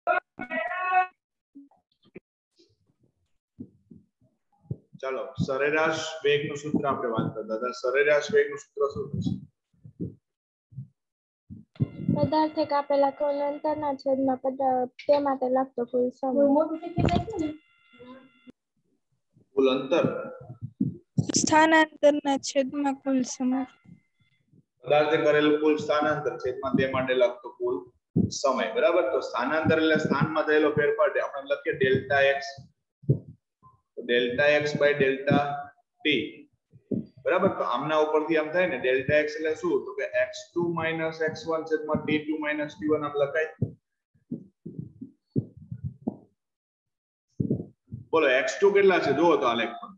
ચાલો સરેરાશ વેગનું સૂત્ર આપણે વાત કરતા હતા. સરેરાશ વેગનું સૂત્ર શું છે? પદાર્થે કાપેલા કુલ અંતરના છેદમાં તે માટે લાગતો કુલ સમય. કુલ અંતર સ્થાનાંતરના છેદમાં કુલ સમય. પદાર્થે કરેલું કુલ સ્થાનાંતર છેદમાં તે માટે લાગતો કુલ સમય. બરાબર. તો સ્થાનાંતર એટલે સ્થાનમાં થયેલો ફેરફાર. આપણે લખીએ delta X, delta X by delta T. બરાબર. તો આમના ઉપરથી આમ થાય ને ડેલ્ટા એક્સ એટલે શું? તો કે x2 - x1 છેદમાં t2 - t1 આમ લખાય. બોલો x2 કેટલા છે? જુઓ તો આલેખ પર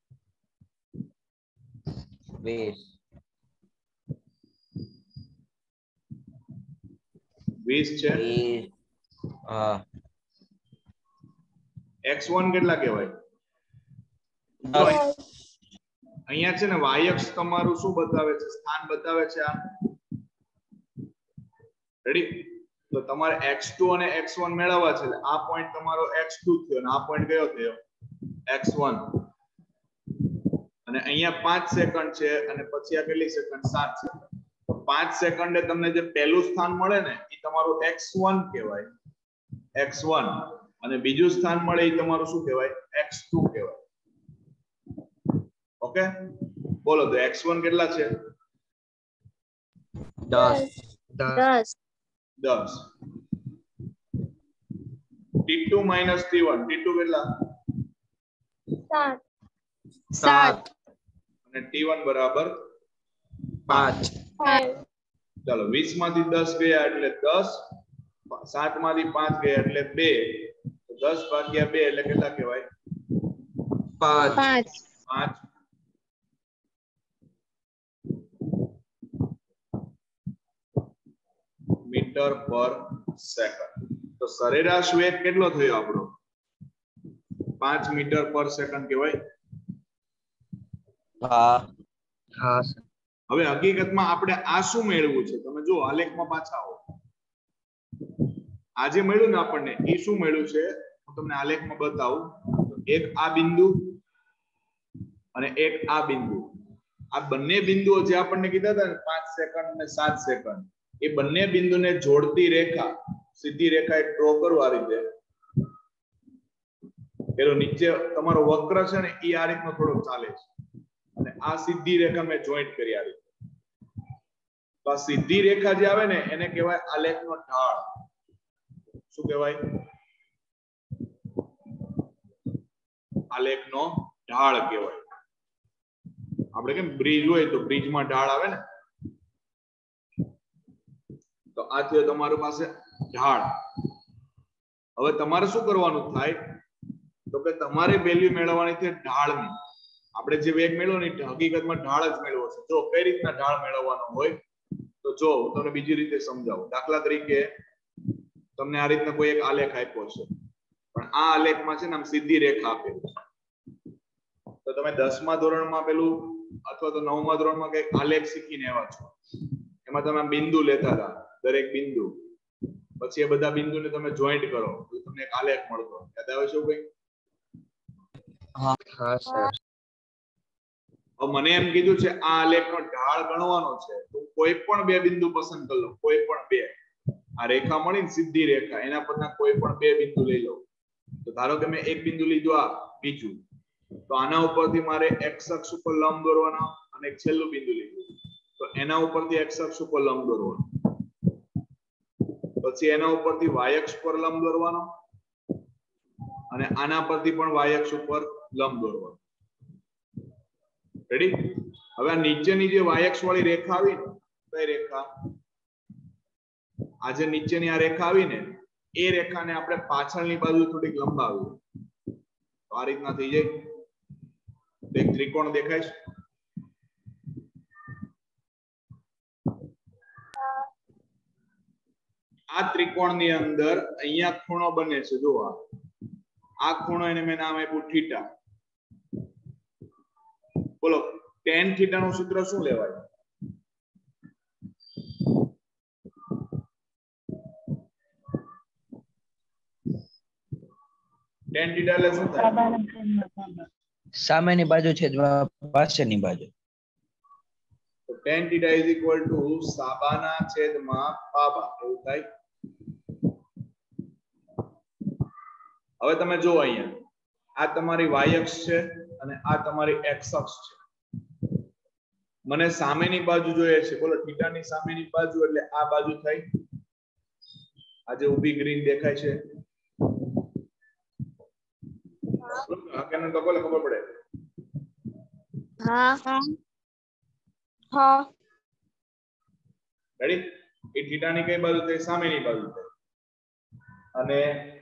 20 છે. હા. x1 કેટલા કહેવાય? 10. અહીંયા છે ને y અક્ષ તમારું શું બતાવે છે? સ્થાન બતાવે છે. આ રેડી. તો તમારે x2 અને x1 મેળવવા છે. આ પોઈન્ટ તમારો x2 થયો અને આ પોઈન્ટ કયો થયો? x1. અને અહીંયા 5 સેકન્ડ છે અને પછી આ કેટલી સેકન્ડ? 7 સેકન્ડ. તો 5 સેકન્ડે તમને જે પહેલું સ્થાન મળે ને એ તમારું x1 કહેવાય, x1. અને બીજું સ્થાન મળે એ તમારું શું કહેવાય? x2 કહેવાય. ઓકે. બોલો તો x1 કેટલા છે? 10. 10. t2 - t1. t2 કેટલા? 7. અને t1 બરાબર 5. ચાલો 20 માંથી 10 ગયા એટલે 10, 7 માંથી 5 ગયા એટલે 2. તો 10 ભાગ્યા 2 એટલે કેટલા કહેવાય? 5. 5. મીટર પર સેકન્ડ. તો સરેરાશ વેગ કેટલો થયો આપણો? 5 મીટર પર સેકન્ડ કહેવાય. હા. હા. હવે હકીકતમાં આપણે આ શું મેળવવું છે? તમે જો આલેખમાં પાછા આવો. આજે મળ્યું ને આપણને એ શું મળ્યું છે? હું તમને આલેખમાં બતાવું. એક આ બિંદુ અને એક આ બિંદુ. આ બંને બિંદુઓ જે આપણને કીધા હતા ને 5 સેકન્ડ અને 7 સેકન્ડ, એ બંને બિંદુને જોડતી રેખા, સીધી રેખા એક ડ્રો કરો આ રીતે. પેલો નીચે તમારો વક્ર છે ને એ આ રીતનો થોડો ચાલે છે અને આ સીધી રેખા મેં જોઈન્ટ કરી આ રીતે. તો આ સીધી રેખા જે આવે ને એને કહેવાય આલેખનો ઢાળ. શું કહેવાય? આલેખનો ઢાળ કહેવાય. આપણે કેમ બ્રિજ હોય તો બ્રિજમાં ઢાળ આવે ને, તો આ થયો તમારી પાસે ઢાળ. હવે તમારે શું કરવાનું થાય? તો કે તમારે વેલ્યુ મેળવવાની છે ઢાળની. આપણે જે વેગ મેળવો ને હકીકતમાં ઢાળ જ મેળવો છે. જો કઈ રીતના ઢાળ મેળવવાનો હોય તો જો હું તમને બીજી રીતે સમજાવું. દાખલા તરીકે તમને આ રીતના કોઈ એક આલેખ આપ્યો છે, પણ આ આલેખમાં છે ને આમ સીધી રેખા આપેલી છે. તો તમે 10મા ધોરણમાં પેલું અથવા તો 9મા ધોરણમાં કઈક આલેખ શીખીને આવ્યા છો. એમાં તમે બિંદુ લેતા હતા, દરેક બિંદુ, પછી એ બધા બિંદુને તમે જોઈન્ટ કરો તો તમને એક આલેખ મળતો. યાદ આવે છે કઈ? હા સર. મને એમ કીધું છે આ આલેખનો ઢાળ ગણવાનો છે. તો કોઈ પણ બે બિંદુ પસંદ કરી લો, કોઈ પણ બે. આ રેખા મળી ને સીધી રેખા, એના પરના કોઈ પણ બે બિંદુ લઈ લો. તો ધારો કે મેં એક બિંદુ લીધું આ બીજું, તો આના ઉપરથી મારે x અક્ષ ઉપર લંબ દોરવાનો અને એક છેલ્લું બિંદુ લીધું તો એના ઉપરથી x અક્ષ ઉપર લંબ દોરવાનો. પછી એના ઉપરથી y અક્ષ પર લંબ દોરવાનો અને આના પરથી પણ y અક્ષ ઉપર લંબ દોરવાનો. રેડી? હવે આ નીચેની જે y અક્ષ વાળી રેખા આવી ને, કઈ રેખા? આ જે નીચેની આ રેખા આવી ને એ રેખાને આપણે પાછળની બાજુ થોડીક લંબાવી. તો આ રીતના થઈ જાય. એક ત્રિકોણ દેખાય છે. આ ત્રિકોણની અંદર અહીંયા ખૂણો બને છે. જો આ ખૂણો એને મેં નામ આપ્યું થીટા. બોલો tan થીટા નું સૂત્ર શું લેવાય? tan theta એટલે શું થાય? સામેની બાજુ છેદમાં પાછળની બાજુ. તો tan theta is equal to સાબાના છેદમાં પાબા એવું થાય. હવે તમે જો અહીંયા આ તમારી y અક્ષ છે અને આ તમારી x અક્ષ છે. મને સામેની બાજુ જોઈએ છે, બોલો થીટાની સામેની બાજુ એટલે આ બાજુ થાય. આ જે ઊભી ગ્રીન દેખાય છે આ કેને તો કોને ખબર પડે? હા હા રેડી? એ થીટાની કઈ બાજુ થાય? સામેની બાજુ થાય. અને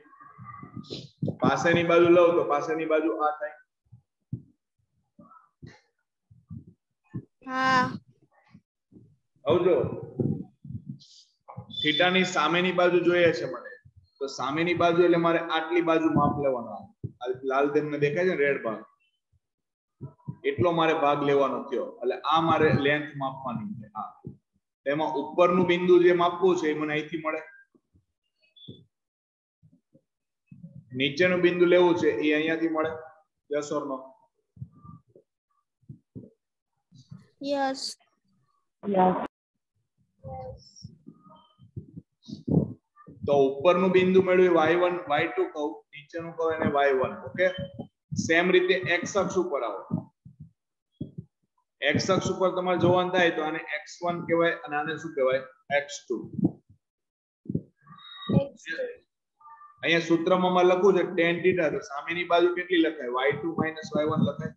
પાસેની બાજુ લઉં તો પાસેની બાજુ આ થાય. હા આવજો. થીટાની સામેની બાજુ જોઈએ છે મને, તો સામેની બાજુ એટલે મારે આટલી બાજુ માપ લેવાનો. આ લાલ તમને દેખાય છે રેડ ભાગ, એટલો મારે ભાગ લેવાનો થયો. એટલે આ મારે લેન્થ માપવાની છે. આ તેમાં ઉપરનું બિંદુ જે માપવું છે એ મને અહીંથી મળે. નીચેનું બિંદુ લેવું છે એ અહીંયાથી મળે. Yes or no? યસ તો ઉપરનું બિંદુ મેળવી y1 y2 કહું, નીચેનું કહું એને y1. ઓકે, સેમ રીતે x અક્ષ ઉપર આવો. x અક્ષ ઉપર તમારે જોવાનું થાય તો આને x1 કહેવાય અને આને શું કહેવાય? x2. અહીંયા સૂત્રમાં માં લખું છે tan theta, તો સામેની બાજુ કેટલી લખાય? y2 y1 લખાય.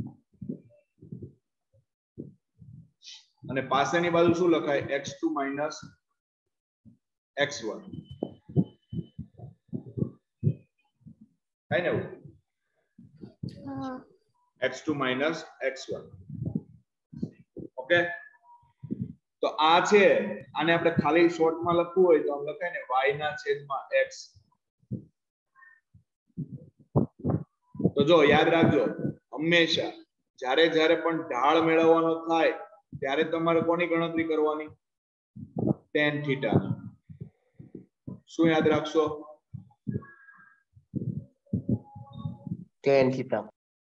અને પાસેની બાજુ શું લખાય? x2 x1 થાય ને એવું? x2 x1. ઓકે, તો આ છે. આને આપણે ખાલી શોર્ટમાં લખવું હોય તો આમ લખાય ને y ના છેદમાં x. તો જો યાદ રાખજો, હંમેશા જ્યારે જ્યારે પણ ઢાળ મેળવવાનો થાય ત્યારે તમારે કોની ગણતરી કરવાની? tan theta. શું યાદ રાખશો? tan theta.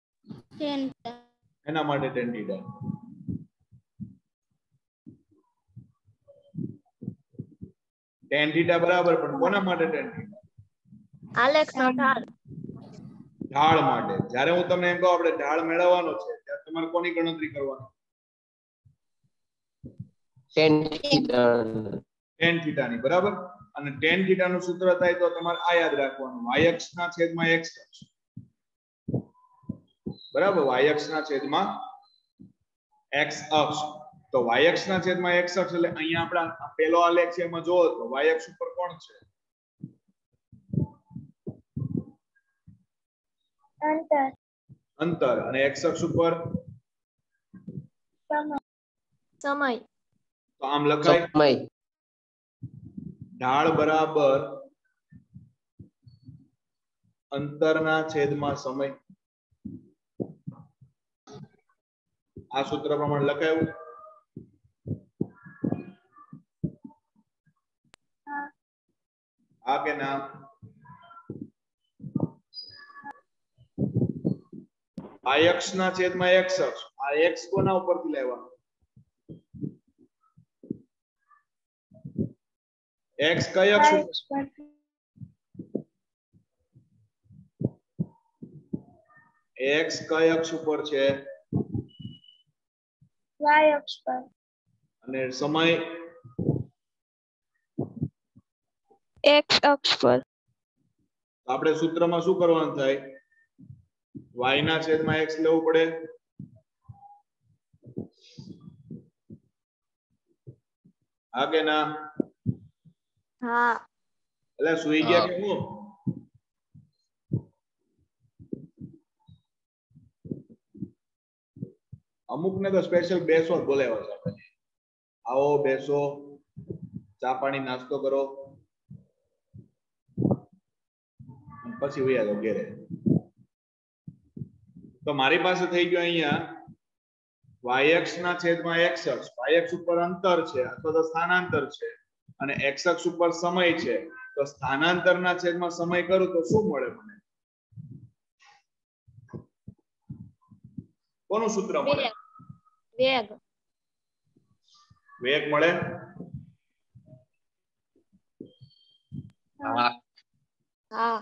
એના માટે tan theta. tan theta બરાબર, પણ કોના માટે tan theta? આલેખનો ઢાળ. ઢાળ માટે. જ્યારે હું તમને એમ કહું આપણે ઢાળ મેળવવાનો છે ત્યારે તમારે કોની ગણતરી કરવાની? tan theta. tan theta ની, બરાબર. અને tan theta નું સૂત્ર થાય તો તમારે આ યાદ રાખવાનું, y અક્ષ ના છેદમાં x અક્ષ. બરાબર, y અક્ષ ના છેદમાં x અક્ષ. તો y અક્ષ ના છેદમાં x અક્ષ એટલે અહીંયા આપણા પેલો આલેખ છે એમાં જોવો તો y અક્ષ ઉપર કોણ છે? અંતર. અને x અક્ષ ઉપર સમય. તો આમ લખાય સમય. ઢાળ બરાબર અંતરના છેદમાં સમય. આ સૂત્ર પ્રમાણે લખાયું. આ કે નામ? y અક્ષ ના છેદમાં x અક્ષ. આ x કોના ઉપરથી લેવાનો? x કઈ અક્ષ ઉપર? x કઈ અક્ષ ઉપર છે? y અક્ષ પર. અને સમય? x અક્ષ પર. આપણે સૂત્રમાં શું કરવાનું થાય? y ના છેદમાં x લેવું પડે. હા કે ના? હા. એટલે સુઈ ગયા કે હું? અમુક ને તો સ્પેશિયલ બેસો બોલાવ્યા છે આપણે. આવો બેસો, ચા પાણી નાસ્તો કરો, પછી વયા જાઓ ઘેરે. તો મારી પાસે થઈ ગયો અહીંયા y અક્ષ ના છેદમાં x અક્ષ. y અક્ષ ઉપર અંતર છે અથવા તો સ્થાનાંતર છે અને x અક્ષ ઉપર સમય છે. તો સ્થાનાંતરના છેદમાં સમય કરું તો શું મળે મને? કોનું સૂત્ર મળે? વેગ વેગ મળે. હા હા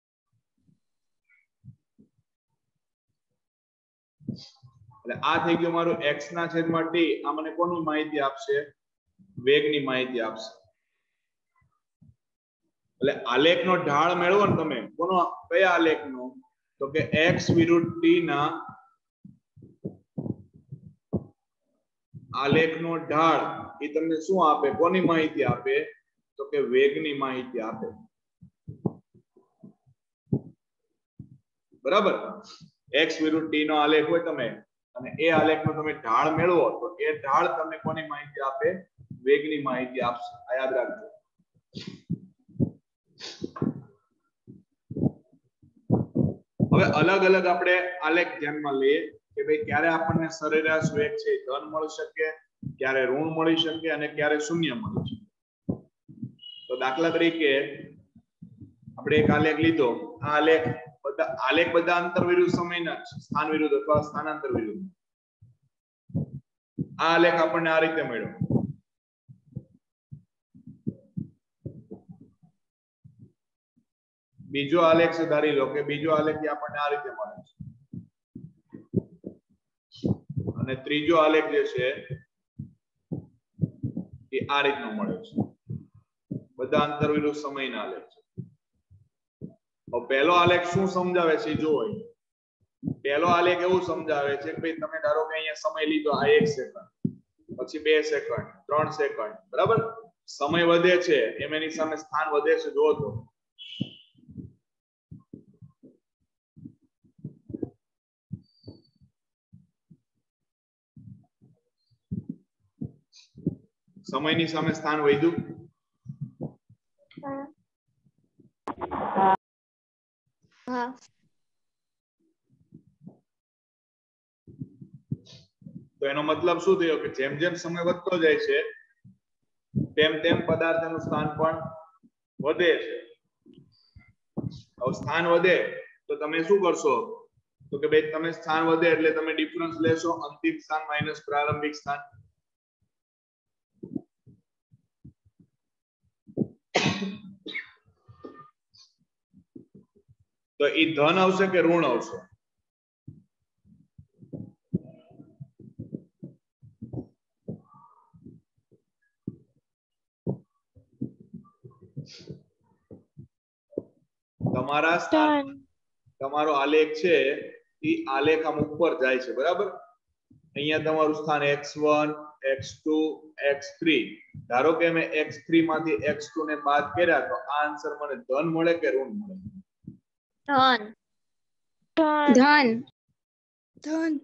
એટલે આ થઈ ગયું મારું x ના છેદમાં t. આ મને કોની માહિતી આપશે? વેગની માહિતી આપશે. એટલે આલેખનો ઢાળ મેળવો ને તમે, કોનો? કયા આલેખનો? તો કે x વિરુદ્ધ t ના આલેખનો ઢાળ એ તમને શું આપે? કોની માહિતી આપે? તો કે વેગની માહિતી આપે. બરાબર. x વિરુદ્ધ t નો આલેખ હોય તમે અને એ આલેખનો તમે ઢાળ મેળવો તો એ ઢાળ તમને કોની માહિતી આપે? વેગની માહિતી આપશે. આ યાદ રાખજો. હવે અલગ અલગ આપણે આલેખ ધ્યાનમાં લઈએ કે ભાઈ ક્યારે આપણને સરેરાશ વેગ છે ધન મળી શકે, ક્યારે ઋણ મળી શકે અને ક્યારે શૂન્ય મળી શકે. તો દાખલા તરીકે આપણે એક આલેખ લીધો. આ આલેખ બધા અંતર વિરુદ્ધ સમયના છે, સ્થાન વિરુદ્ધ અથવા સ્થાનાંતર વિરુદ્ધ. આ આલેખ આપણને આ રીતે મળ્યો. બીજો આલેખ છે, ધારી લો કે બીજો આલેખ આપણને આ રીતે મળે છે અને ત્રીજો આલેખ જે છે એ આ રીતનો મળે છે. બધા અંતર વિરુદ્ધ સમયના આલેખ છે. પહેલો આલેખ શું સમજાવે છે જો પહેલો આલેખ એવું સમજાવે છે કે ભાઈ તમે ધારો કે અહીંયા સમય લીધો, આ 1 સેકન્ડ, પછી 2 સેકન્ડ, 3 સેકન્ડ, બરાબર. સમય વધે છે એમ એની સામે સ્થાન વધે છે. જો તો સમયની સામે સ્થાન વધ્યું. હા તો એનો મતલબ શું થયો કે જેમ જેમ સમય વધતો જાય છે તેમ તેમ પદાર્થનું સ્થાન પણ વધે છે. હવે સ્થાન વધે તો તમે શું કરશો? તો કે ભાઈ તમે સ્થાન વધે એટલે તમે ડિફરન્સ લેશો, અંતિમ સ્થાન માઈનસ પ્રારંભિક સ્થાન. તો એ ધન આવશે કે ઋણ આવશે? તમારા સ્થાન, તમારો આલેખ છે એ આલેખ આમ ઉપર જાય છે, બરાબર. અહીંયા તમારું સ્થાન x1, x2, x3. ધારો કે મેં x3 માંથી x2 ને બાદ કર્યા તો આ આન્સર મને ધન મળે કે ઋણ મળે? ધન ધન ધન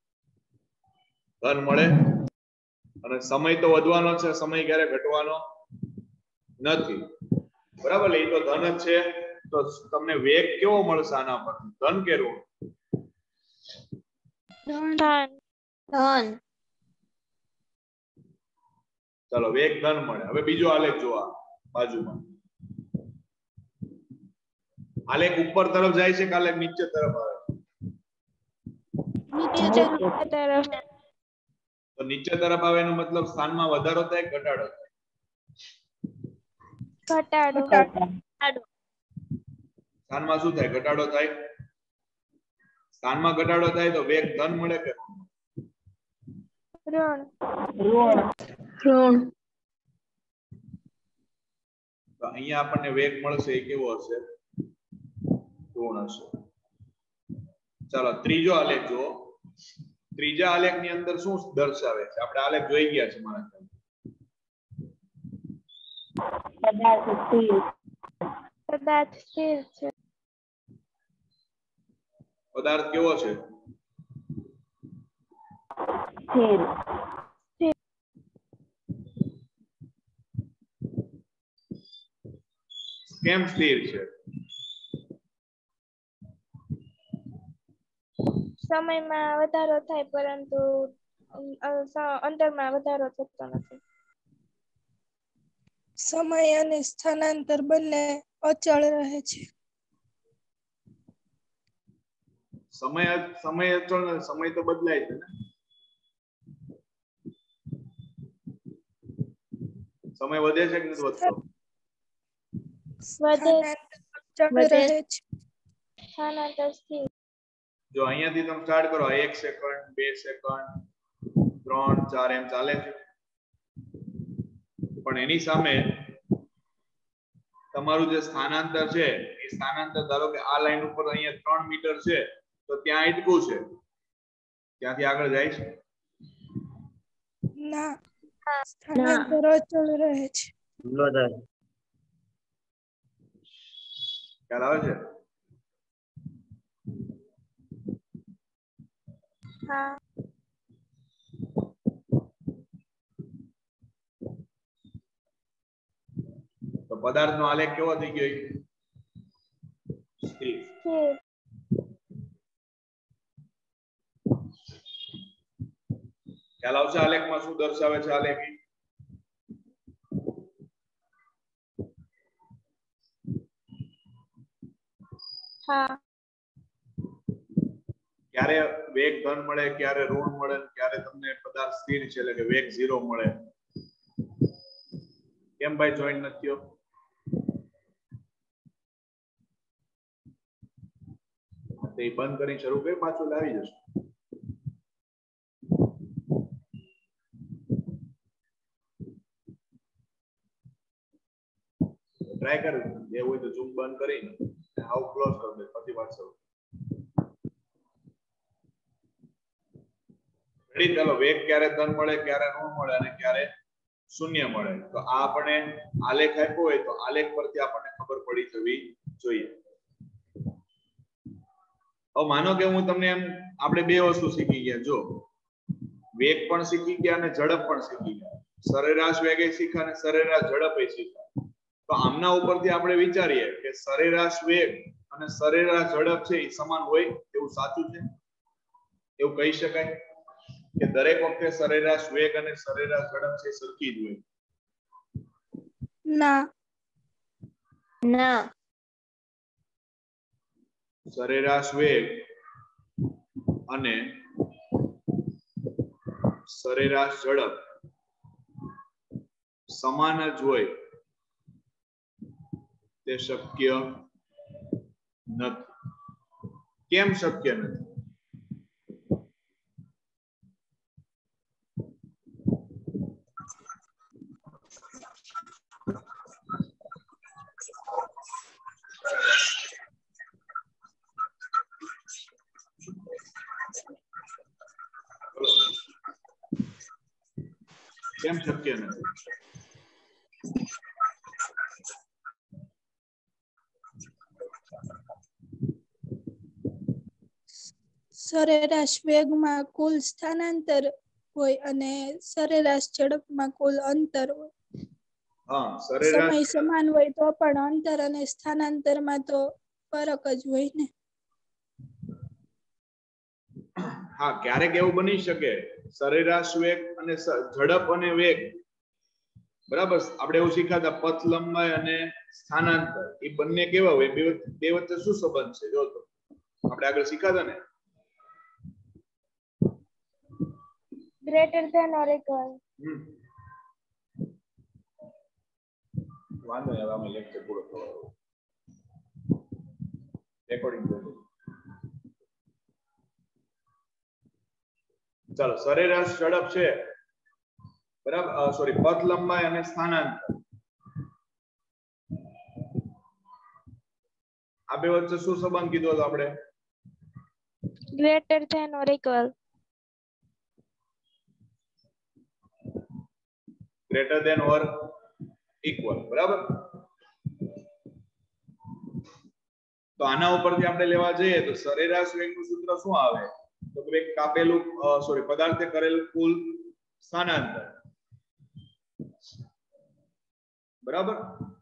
ધન મળે. અને સમય તો વધવાનો છે, સમય ક્યારે ઘટવાનો નથી, બરાબર. એ તો ધન જ છે. તો તમને વેગ કેવો મળશે આના પર? ધન કે ઋણ? ધન ચલો વેગ ધન મળે. હવે બીજો આલેખ જોવા બાજુમાં. આલેખ ઉપર તરફ જાય છે કે આલેખ નીચે તરફ આવે? નીચે તરફ. તો નીચે તરફ આવે એનો મતલબ સ્થાનમાં વધારો થાય કે ઘટાડો થાય? ઘટાડો. સ્થાનમાં શું થાય? ઘટાડો થાય. સ્થાનમાં ઘટાડો થાય તો વેગ ધન મળે કે ઋણ? ઋણ તો અહીંયા આપણને વેગ મળશે એ કેવો હશે? ઋણ હશે. ચાલો ત્રીજો આલેખ જુઓ. ત્રીજા આલેખ ની અંદર શું દર્શાવે છે? આપણે આલેખ જોઈ ગયા છે મારા ખ્યાલ. પદાર્થ સ્થિર છે. પદાર્થ કેવો છે? કેમ સ્થિર છે? સમયમાં વધારો થાય પરંતુ અંતરમાં વધારો થતો નથી. સમય અને સ્થાનાંતર બંને અચળ રહે છે. સમય અચળ નથી, સમય તો બદલાય છે ને, સમય વધે છે કે નથી વધતો? વધે છે. સ્થાનાંતર સ્થિર. જો અહીંયાથી તમે સ્ટાર્ટ કરો, 1 સેકન્ડ 2 સેકન્ડ 3 4 એમ ચાલે છે, પણ એની સામે તમારું જે સ્થાનાંતર છે એ સ્થાનાંતર ધારો કે આ લાઈન ઉપર અહીંયા 3 મીટર છે તો ત્યાં અટકું છે, ત્યાંથી આગળ જાય છે ના, સ્થાનાંતર અચળ રહે છે. ખ્યાલ આવે છે? હા. તો પદાર્થનો આલેખ કેવો થઈ ગયો? સ્થિર. સ્થિર. ખ્યાલ આવશે આલેખમાં શું દર્શાવે છે આલેખ? હા. ક્યારે વેગ ધન મળે, ક્યારે ઋણ મળે, ક્યારે તમને પદાર્થ સ્થિર છે એટલે કે વેગ 0 મળે. કેમ ભાઈ જોઈન્ટ નથી થયો? તે બંધ કરી શરૂ કરી પાછું લાવી જશે. ટ્રાય કર, જે હોય તો ઝૂમ બંધ કરીને હાઉ ક્લોઝ કરી દે, પછી વાત શરૂ. રેડી? ચાલો, વેગ ક્યારે ધન મળે, ક્યારે ઋણ મળે અને ક્યારે શૂન્ય મળે, તો આ આપણે આલેખ આપ્યો હોય તો આલેખ પરથી આપણને ખબર પડી જવી જોઈએ. હવે માનો કે હું તમને એમ, આપણે બે વસ્તુ શીખી ગયા, જો વેગ પણ શીખી ગયા અને ઝડપ પણ શીખી ગયા, સરેરાશ વેગે શીખ્યા અને સરેરાશ ઝડપે શીખ્યા. તો આમના ઉપરથી આપણે વિચારીએ કે સરેરાશ વેગ અને સરેરાશ ઝડપ છે એ સમાન હોય એવું સાચું છે? એવું કહી શકાય કે દરેક વખતે સરેરાશ વેગ અને સરેરાશ ઝડપ છે સરખી જ હોય? ના. ના. સરેરાશ વેગ અને સરેરાશ ઝડપ સમાન જ હોય તે શક્ય નથી. કેમ શક્ય નથી? કેમ શક્ય નથી? સરેરાશ વેગમાં કુલ સ્થાનાંતર હોય અને સરેરાશ ઝડપમાં કુલ અંતર હોય. હા, સરેરાશ સમય સમાન હોય તો પણ અંતર અને સ્થાનાંતરમાં તો ફરક જ હોય ને. હા, ક્યારેક એવું બની શકે સરેરાશ વેગ અને ઝડપ અને વેગ, બરાબર? આપણે એવું શીખ્યા પથ લંબાઈ અને સ્થાનાંતર, એ બંને કેવા હોય? બે વચ્ચે શું સંબંધ છે? જો તો આપણે આગળ શીખ્યા ને, ગ્રેટર ધેન ઓર ઇક્વલ. વાંધો નહીં, હવે અમે લેક્ચર પૂરો થવાનો રેકોર્ડિંગ કરી. ચાલો, સરેરાશ ઝડપ છે, બરાબર? સોરી, પથ લંબાઈ અને સ્થાનાંતર, આ બે વચ્ચે શું સંબંધ કીધો હતો આપણે? Greater than or equal. Greater than or equal, બરાબર? તો આના ઉપરથી આપણે લેવા જઈએ તો સરેરાશ વેગનું સૂત્ર શું આવે? તો કે કાપેલું સોરી પદાર્થે કરેલું કુલ સ્થાનાંતર, બરાબર?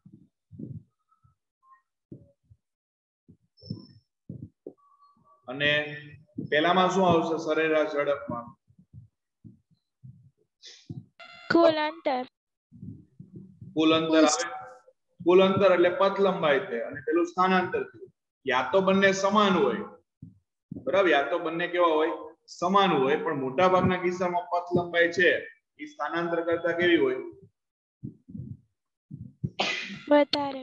અને પેલામાં શું આવશે? સરેરાશ ઝડપમાં કુલ અંતર. કુલ અંતર આવે. કુલ અંતર એટલે પથ લંબાઈ છે અને પેલું સ્થાનાંતર છે. યા તો બંને સમાન હોય બરાબર યા તો બંને કેવા હોય સમાન હોય પણ મોટા ભાગના કિસ્સામાં પથ લંબાઈ છે એ સ્થાનાંતર કરતા કેવી હોય વધારે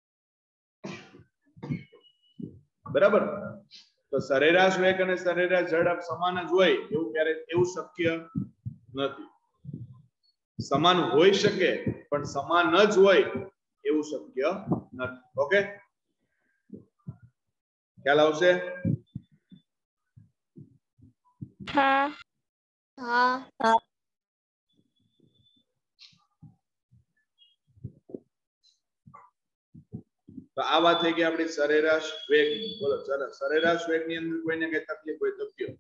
બરાબર તો સરેરાશ વેગ અને સરેરાશ ઝડપ સમાન જ હોય એવું ક્યારે એવું શક્ય નથી સમાન હોઈ શકે પણ સમાન જ હોય એવું શક્ય નથી ઓકે ખ્યાલ આવશે હા હા તો આ વાત થઈ ગઈ આપણી સરેરાશ વેગ બોલો ચાલો સરેરાશ વેગ ની અંદર કોઈને કઈ તકલીફ હોય તો કયો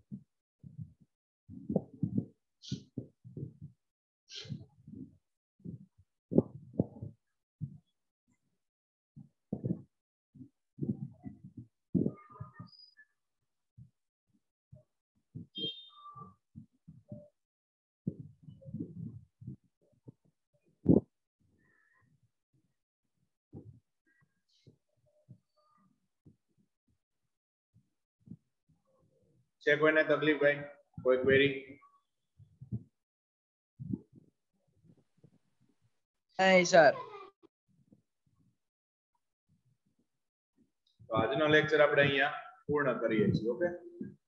છે કોઈને તકલીફ ભાઈ કોઈ ક્વેરી નહીં સર તો આજનો લેક્ચર આપણે અહીંયા પૂર્ણ કરીએ છીએ ઓકે